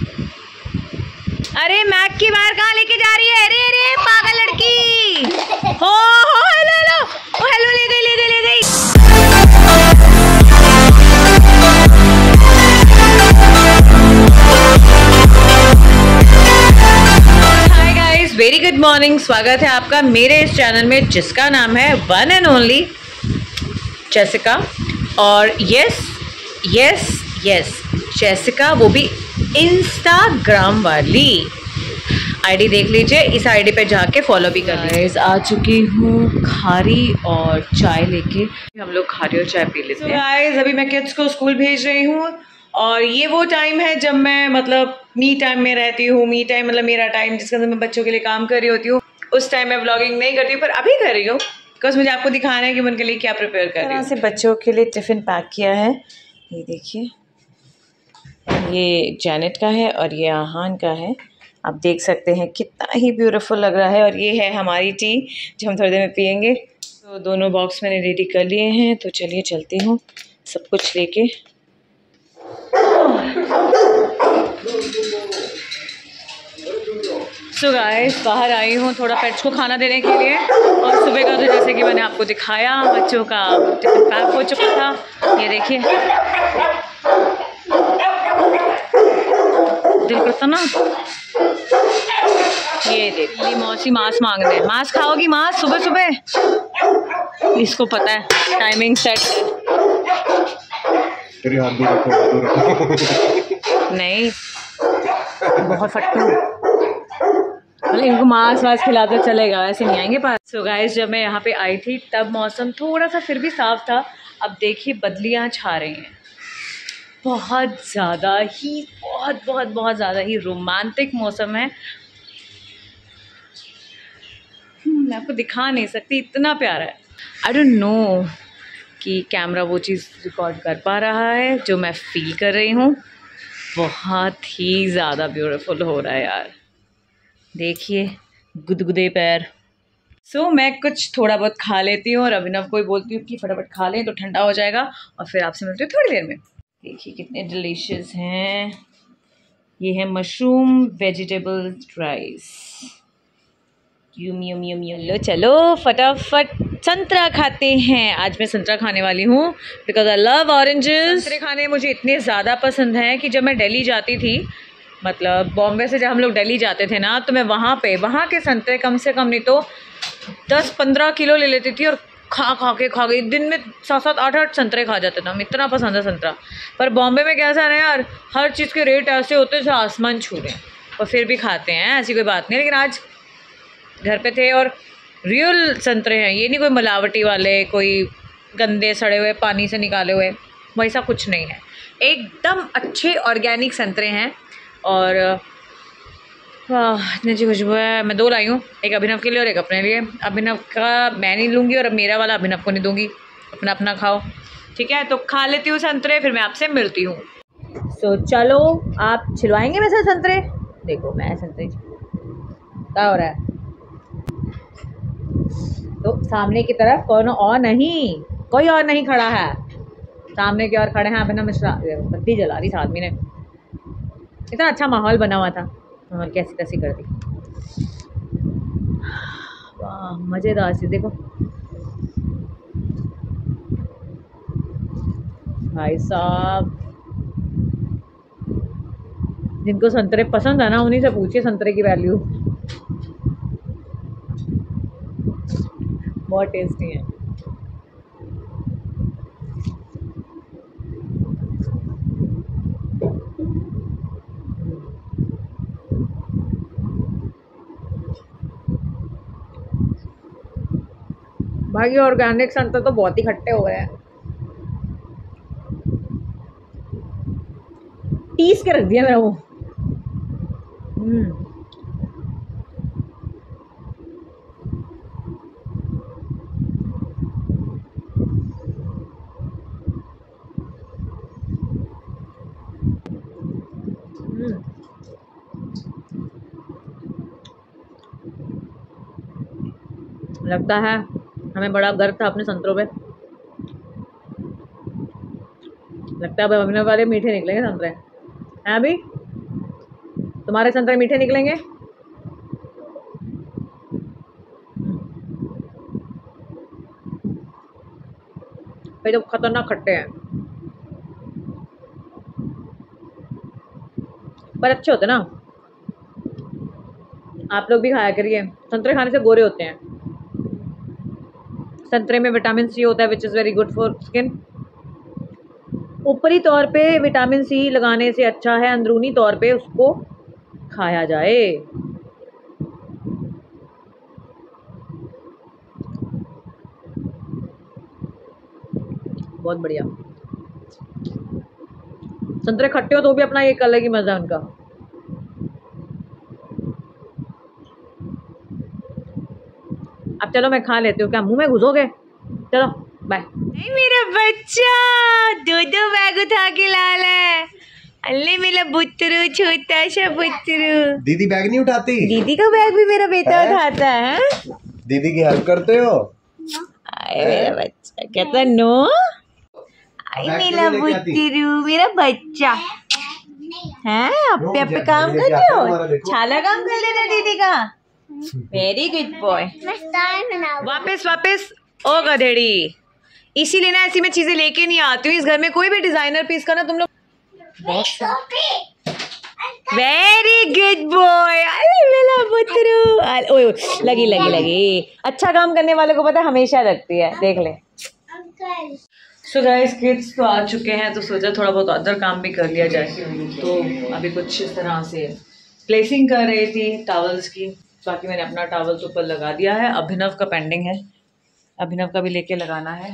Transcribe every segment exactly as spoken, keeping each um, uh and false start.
अरे मैक की बाहर कहाँ लेके जा रही है? अरे अरे पागल लड़की। हो हो हेलो हेलो, ओ हेलो, ले गई ले गई ले गई। Hi guys, very good morning. स्वागत है आपका मेरे इस चैनल में जिसका नाम है वन एंड ओनली जेसिका। और यस यस यस जेसिका, वो भी इंस्टाग्राम वाली। आईडी देख लीजिए, इस आईडी पे जाके फॉलो भी कर लीजिए। आ चुकी हूँ खारी और चाय लेके, हम लोग खारी और चाय पी लेते हैं। so guys, अभी मैं किड्स को स्कूल भेज रही हूँ और ये वो टाइम है जब मैं मतलब मी टाइम में रहती हूँ। मी टाइम मतलब मेरा टाइम जिसके अंदर मैं बच्चों के लिए काम कर रही होती हूँ। उस टाइम मैं व्लॉगिंग नहीं करती हूँ, पर अभी कर रही हूँ बिकॉज मुझे आपको दिखाना है कि मैं उनके लिए क्या प्रिपेयर कर रही हूँ। से बच्चों के लिए टिफ़िन पैक किया है, ये देखिए। ये जैनेट का है और ये आहान का है। आप देख सकते हैं कितना ही ब्यूटीफुल लग रहा है। और ये है हमारी टी जो हम थोड़ी देर में पियेंगे। तो दोनों बॉक्स मैंने रेडी कर लिए हैं, तो चलिए चलती हूँ सब कुछ लेके। सो गाइस, बाहर आई हूँ थोड़ा पेट्स को खाना देने के लिए। और सुबह का तो जैसे कि मैंने आपको दिखाया, बच्चों का टिफिन पैक हो चुका था। ये देखिए, दिल करता ना। ये देखिए, मौसी मांस मांग रहे हैं। मांस खाओगी? मांस सुबह सुबह, इसको पता है टाइमिंग सेट है। नहीं, बहुत फटकू, मतलब इनको मांस वास खिला तो चलेगा, ऐसे नहीं आएंगे पास। सो गाइस, जब मैं यहाँ पे आई थी तब मौसम थोड़ा सा फिर भी साफ था। अब देखिए बदलियाँ छा रही हैं, बहुत ज़्यादा ही बहुत बहुत बहुत ज़्यादा ही रोमांटिक मौसम है। मैं आपको दिखा नहीं सकती, इतना प्यारा है। आई डोंट नो कि कैमरा वो चीज़ रिकॉर्ड कर पा रहा है जो मैं फील कर रही हूँ। बहुत ही ज़्यादा ब्यूटीफुल हो रहा है यार, देखिए गुदगुदे पैर। सो so, मैं कुछ थोड़ा बहुत खा लेती हूँ और अभिनव को ही बोलती हूँ कि फटाफट खा लें तो ठंडा हो जाएगा। और फिर आपसे मिलती हूँ थोड़ी देर में। देखिए कितने डिलीशियस हैं। ये है mushroom vegetable rice. Yum yum yum yum. लो चलो फटाफट संतरा खाते हैं। आज मैं संतरा खाने वाली हूँ बिकॉज आई लव ऑरेंजेस। संतरे खाने मुझे इतने ज़्यादा पसंद हैं कि जब मैं दिल्ली जाती थी, मतलब बॉम्बे से जब हम लोग दिल्ली जाते थे ना, तो मैं वहाँ पे वहाँ के संतरे कम से कम नहीं तो दस पंद्रह किलो ले लेती थी और खा खा के खा गई। दिन में सात सात आठ आठ संतरे खा जाते थे हम, इतना पसंद है संतरा। पर बॉम्बे में कैसा है यार, हर चीज़ के रेट ऐसे होते हैं जैसे आसमान छू रहे हैं, और फिर भी खाते हैं, ऐसी कोई बात नहीं। लेकिन आज घर पे थे और रियल संतरे हैं, ये नहीं कोई मिलावटी वाले, कोई गंदे सड़े हुए पानी से निकाले हुए, वैसा कुछ नहीं है। एकदम अच्छे ऑर्गेनिक संतरे हैं। और वाह इतनी अच्छी खुशबू है। मैं दो लाई हूँ, एक अभिनव के लिए और एक अपने लिए। अभिनव का मैं नहीं लूँगी और अब मेरा वाला अभिनव को नहीं दूँगी, अपना अपना खाओ, ठीक है। तो खा लेती हूँ संतरे, फिर मैं आपसे मिलती हूँ। सो so, चलो आप छिलवाएंगे वैसे संतरे? देखो मैं संतरे क्या हो रहा है, तो सामने की तरफ कौन और नहीं, कोई और नहीं खड़ा है, सामने की ओर खड़े हैं अभिनव मिश्रा। बत्ती जला दी आदमी ने, इतना अच्छा माहौल बना हुआ था और कैसी कैसी कर दी। वाह मज़ेदार सी। देखो भाई साहब, जिनको संतरे पसंद है ना उन्हीं से पूछिए संतरे की वैल्यू, बहुत टेस्टी है। भाई ऑर्गेनिक संतरे तो बहुत ही खट्टे हो गए हैं, पीस के रख दिया मेरा वो। हम्म लगता है हमें बड़ा गर्व था अपने संतरों पे। लगता है अभिनव वाले मीठे निकलेंगे संतरे हैं अभी। तुम्हारे संतरे मीठे निकलेंगे। भाई तो खतरनाक खट्टे हैं, पर अच्छे होते ना। आप लोग भी खाया करिए, संतरे खाने से गोरे होते हैं। संतरे में विटामिन सी होता है which is very good for skin. ऊपरी तौर पे विटामिन सी लगाने से अच्छा है अंदरूनी तौर पे उसको खाया जाए। बहुत बढ़िया। संतरे खट्टे हो तो भी अपना एक अलग ही मजा है उनका। अब चलो मैं खा लेती हूँ, क्या मुंह में घुसोगे? चलो बाय। मेरा बच्चा दो दो बैग उठा के लाल है। अल्ले मेरा बुतरू, छोटा सा बुतरू। दीदी बैग नहीं उठाती? दीदी का बैग भी मेरा बेटा है? उठाता है। दीदी की हेल्प करते हो? आए मेरा बच्चा कहता नो। आई मेरा बुतरू, मेरा बच्चा है। अब पे पे काम कर रहे हो, छाला काम कर लेना दीदी का। Very good boy. वापस वापस ओ गधेड़ी, इसीलिए ना ऐसी मैं चीजें लेके नहीं आती हूँ इस घर में। कोई भी डिजाइनर पीस का ना तुम लोग। Very good boy. अरे मेरा बुतरू, ओए लगी लगी लगी। अच्छा काम करने वाले को पता हमेशा लगती है, देख ले। सो गाइस किड्स तो आ चुके हैं, तो सोचा थोड़ा बहुत अदर काम भी कर लिया जाए। तो अभी कुछ इस तरह से प्लेसिंग कर रही थी टॉवल्स की। बाकी मैंने अपना टॉवल्स ऊपर लगा दिया है। अभिनव का पेंडिंग है, अभिनव का भी लेके लगाना है।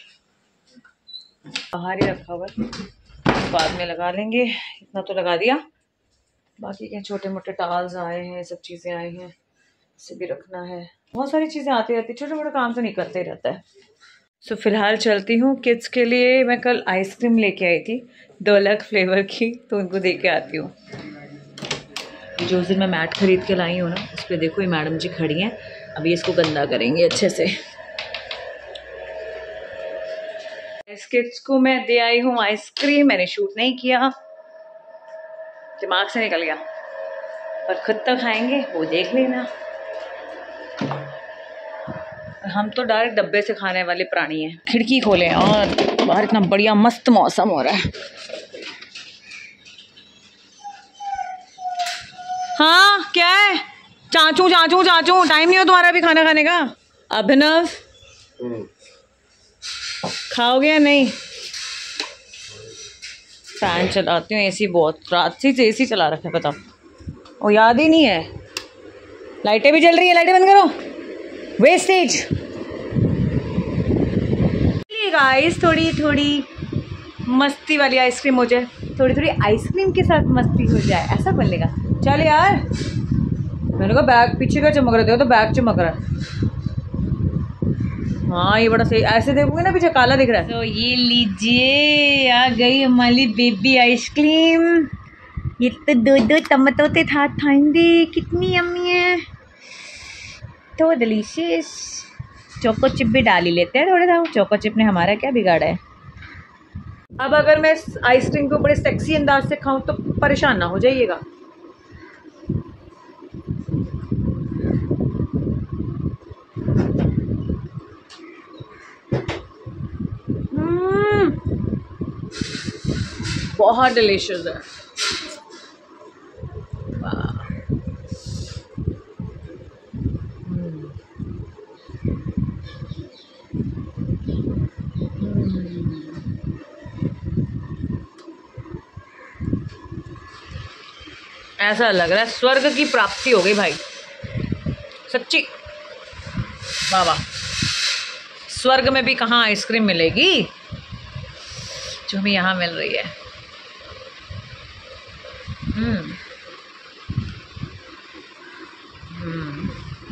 बाहर ही रखा हुआ है, बाद में लगा लेंगे। इतना तो लगा दिया, बाकी के छोटे मोटे टॉवल्स आए हैं, सब चीज़ें आई हैं, इसे भी रखना है। बहुत सारी चीज़ें आती रहती, छोटे मोटे काम तो नहीं करते ही रहता है। सो so, फिलहाल चलती हूँ। किड्स के लिए मैं कल आइसक्रीम लेके आई थी दो अलग फ्लेवर की, तो उनको दे के आती हूँ। जो उस दिन मैं मैट खरीद के लाई हूँ ना, उस पर देखो ये मैडम जी खड़ी हैं। अभी इसको गंदा करेंगे अच्छे से। इस किड्स को मैं दे आई हूँ आइसक्रीम। मैंने शूट नहीं किया, दिमाग से निकल गया, पर खुद तो खाएंगे वो देख लेना। हम तो डायरेक्ट डब्बे से खाने वाले प्राणी हैं। खिड़की खोले और बाहर इतना बढ़िया मस्त मौसम हो रहा है। हाँ क्या है? चाचू चाचू चाचू, टाइम नहीं हो तुम्हारा भी खाना खाने का? अभिनव खाओगे या नहीं? फैन चलाती हूँ, एसी बहुत रात से एसी चला रखा है, बताओ। वो याद ही नहीं है। लाइटें भी जल रही है, लाइटें बंद करो, वेस्टेज। गाइस थोड़ी थोड़ी मस्ती वाली आइसक्रीम हो जाए, थोड़ी थोड़ी आइसक्रीम के साथ मस्ती हो जाए, ऐसा बोलेगा। चल यार, मैंने कहा बैग पीछे का चमक रहा था, तो बैग चमक रहा है। हाँ ये बड़ा सही, ऐसे देखोगे ना पीछे काला दिख रहा है। तो ये लीजिए, आ गई हमारी बेबी आइसक्रीम। ये तो दो दो टमाटो के साथ खाएंगे, कितनी यम्मी है, तो डिलीशियस। चोको चिप भी डाल ही लेते हैं थोड़े सा, चोको चिप ने हमारा क्या बिगाड़ा है। अब अगर मैं आइसक्रीम को बड़े सेक्सी अंदाज से खाऊं तो परेशान ना हो जाइएगा। हम्म, बहुत डिलीशियस है। ऐसा लग रहा है स्वर्ग की प्राप्ति हो गई भाई, सच्ची। वाह वाह, स्वर्ग में भी कहाँ आइसक्रीम मिलेगी जो हमें यहाँ मिल रही है। हम्म हम्म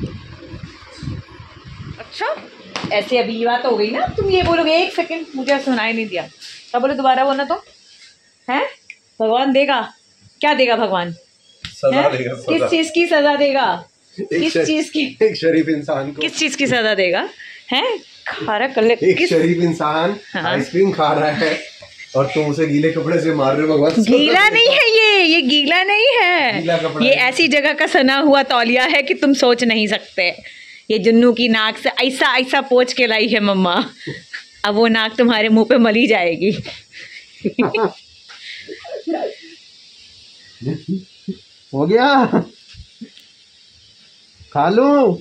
अच्छा, ऐसे अभी ये बात हो गई ना, तुम ये बोलोगे। एक सेकंड, मुझे सुनाई नहीं दिया, क्या बोले? दोबारा बोलना तो है। भगवान देगा, क्या देगा भगवान? सजा देगा। सजा। किस चीज की सजा देगा? किस चीज की? एक शरीफ इंसान को किस चीज की सजा देगा? हैं? खारा कर ले। एक शरीफ इंसान आइसक्रीम खा रहा है, और तुम उसे गीले कपड़े से मार रहे हो भगवान। गीला नहीं है ये ये गीला नहीं है, ये ऐसी जगह का सना हुआ तौलिया है कि तुम सोच नहीं सकते। ये जुन्नू की नाक से ऐसा ऐसा पोंछ के लाई है मम्मा, अब वो नाक तुम्हारे मुंह पे मली जाएगी। हो गया, खा लूं,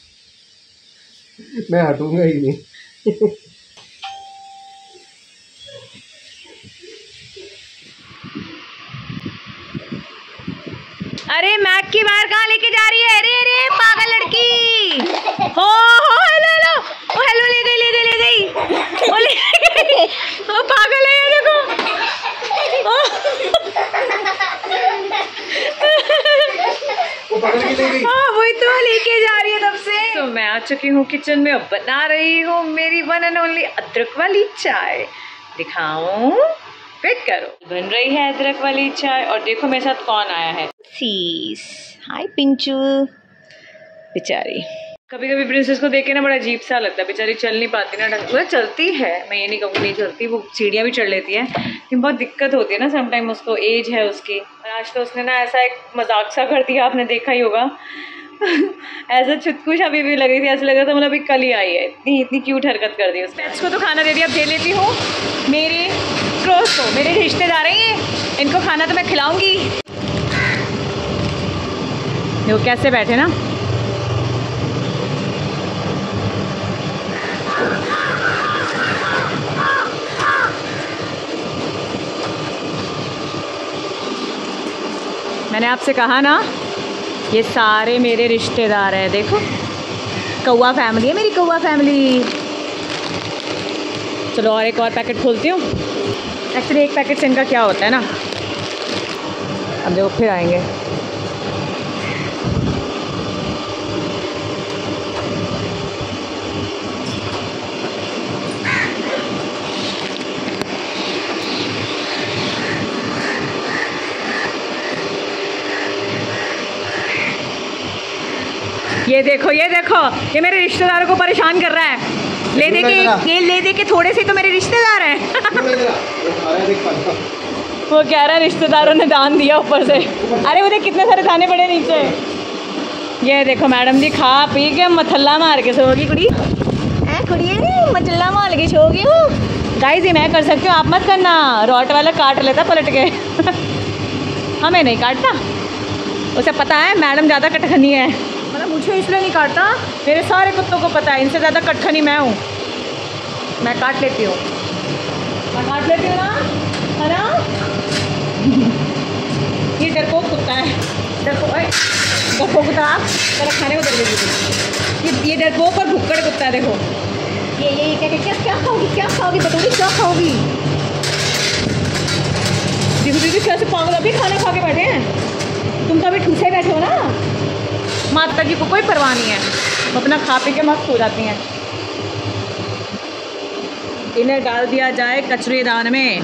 मैं हटूंगा ही नहीं। अरे मैक की बाहर कहाँ लेके जा रही है? अरे अरे पागल लड़की। हो हो हेलो हेलो, ओ हेलो ले गई ले गई ले गई ओ ले गई। ओ पागल है ये देखो। वो पकड़ के ले गई। हाँ वही तो लेके जा रही है तब से। तो मैं आ चुकी हूँ किचन में, अब बना रही हूँ मेरी वन एंड ओनली अदरक वाली चाय। दिखाऊं? वेट करो, बन रही है अदरक वाली चाय। और देखो मेरे साथ कौन आया है, सीस। हाय पिंचू बेचारी। कभी कभी प्रिंसेस को देख के ना बड़ा अजीब सा लगता है, बेचारी चल नहीं पाती ना ढंग से। चलती है, मैं ये नहीं कहूँगी नहीं चलती, वो सीढ़ियाँ भी चढ़ लेती है, लेकिन बहुत दिक्कत होती है ना समटाइम, उसको एज है उसकी। और आज तो उसने ना ऐसा एक मजाक सा कर दिया, आपने देखा ही होगा। ऐसा छुटकुश अभी भी लग रही थी, ऐसा लग रहा था मतलब अभी कल ही आई है, इतनी इतनी क्यूट हरकत कर दी उसने। पेट्स को तो खाना दे दिया, अब दे लेती हूँ मेरे क्रोस को। मेरे रिश्तेदार हैं ये, इनको खाना तो मैं खिलाऊंगी। देखो कैसे बैठे ना, मैंने आपसे कहा ना ये सारे मेरे रिश्तेदार हैं। देखो कौवा फैमिली है मेरी, कौवा फैमिली। चलो और एक और पैकेट खोलती हूँ। एक्चुअली एक पैकेट से इनका क्या होता है ना, अब देखो फिर आएंगे। ये देखो ये देखो, ये मेरे रिश्तेदारों को परेशान कर रहा है। ले दे के ये ले दे के थोड़े से तो मेरे रिश्तेदार हैं। वो कह रहा है रिश्तेदारों ने दान दिया ऊपर से। अरे वो देख कितने सारे दाने पड़े नीचे। ये देखो मैडम जी खा पी के मथल्ला मार के सोगी कुड़ी। ऐ कुड़ी मचल्ला मार के सोगी हो। गाइस ये मैं कर सकती हूँ, आप मत करना। रॉट वाला काट लेता पलट के। हमें नहीं काटता, उसे पता है मैडम ज़्यादा कटखनी है। मतलब मुझे इसलिए नहीं काटता, मेरे सारे कुत्तों को पता है इनसे ज़्यादा कटखनी मैं हूँ। मैं काट लेती हूँ, मैं काट लेती हूँ ना, है ना। ये डरपोक कुत्ता है, डरपोक डरपोक कुत्ता। आप मेरा खाने को दे दीजिए। ये ये डरपोक और भुक्कड़ कुत्ता है। देखो ये ये क्या क्या क्या खाओगी, क्या खाओगी बताओगी, क्या खाओगी। देखो दीदी कैसे पागल, अभी खाना खा के बैठे हैं। तुम तो अभी ठूसे बैठे हो ना। माता जी को कोई परवाह नहीं है, वो अपना खा पी के मस्त हो जाती हैं। इन्हें डाल दिया जाए कचरेदान में।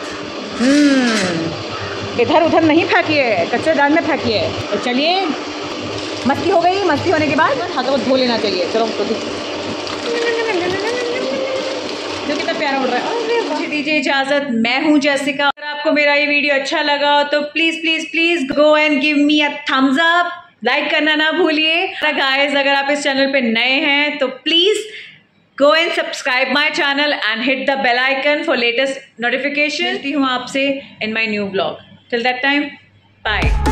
हम्म इधर उधर नहीं फेंकिए, कचरेदान में फेंकिए। तो चलिए मस्ती हो गई, मस्ती होने के बाद हाथों को धो लेना चाहिए। चलो तो जो कितना प्यारा उड़ रहा है। मुझे दीजिए इजाज़त, मैं हूँ जैसिका। अगर आपको मेरा ये वीडियो अच्छा लगा तो please please please go and give me a thumbs up. Like करना ना भूलिए। गाइस अगर आप इस चैनल पे नए हैं तो please go and subscribe my channel and hit the bell icon for latest notification. मिलती हूँ आपसे in my new blog. Till that time bye.